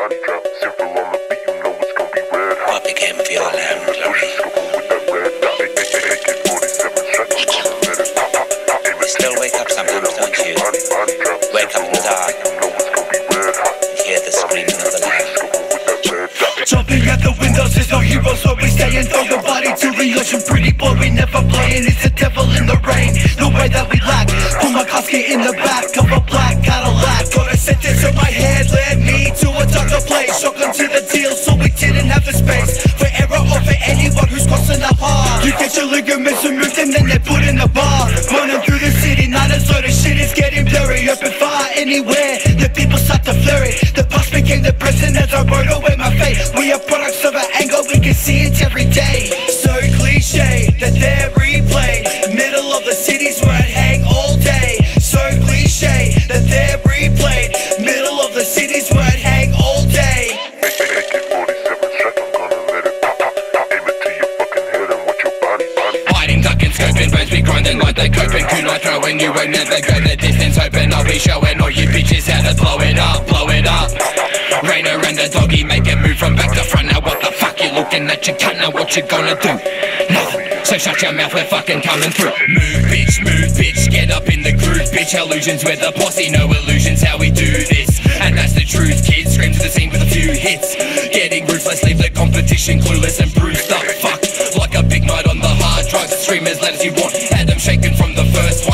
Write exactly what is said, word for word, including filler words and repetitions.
body drop. Simple on the beat, you know it's gonna be red hot. What became of your land, Glory? Still wake up sometimes, don't you? Wake up in the dark and hear the screaming of the land. Jumping at the windows, there's no heroes, so we stay and throw your body to the ocean. Pretty boy, we never playing, it's the devil in the rain. The way that we lack, put my casket in the back of a black Cadillac. Got a sentence in my head, led me to a darker place. Shotgun to the deal, so we didn't have the space for error or for anyone who's crossing our path. You get your ligaments removed and then they put in the bar. Running through the city, not as though the shit is getting blurry. Up and far, anywhere, the people start to flurry. The past became the present as I wrote away my fate. We are products of an angle, we can see it every day. So cliche that they're replayed. Middle of the city's where I'd hang all day. So cliche that they're replayed. Middle of the city's where I'd hang all day. A K forty-seven strap, I'm gonna let it pop, pop, pop. Aim it to your fucking head and watch your body, body. Hiding, ducking, scoping, birds be grinding like they're coping. Kunai throwing, you won't never go the distance open. I'll be showing all you bitches how to blow it up, blow it up. Rainer and the doggy make a move from back to front. Now what the fuck you looking at? You can't know what you gonna do. Nothing. So shut your mouth, we're fucking coming through. Move bitch, move bitch, get up in the groove bitch. Illusions with the posse, no illusions how we do this. And that's the truth, kids. Scream to the scene with a few hits. Getting ruthless, leave the competition clueless and bruised up. Fuck, like a big night on the hard drugs. Streamers let us you want, had them shaken from the first one.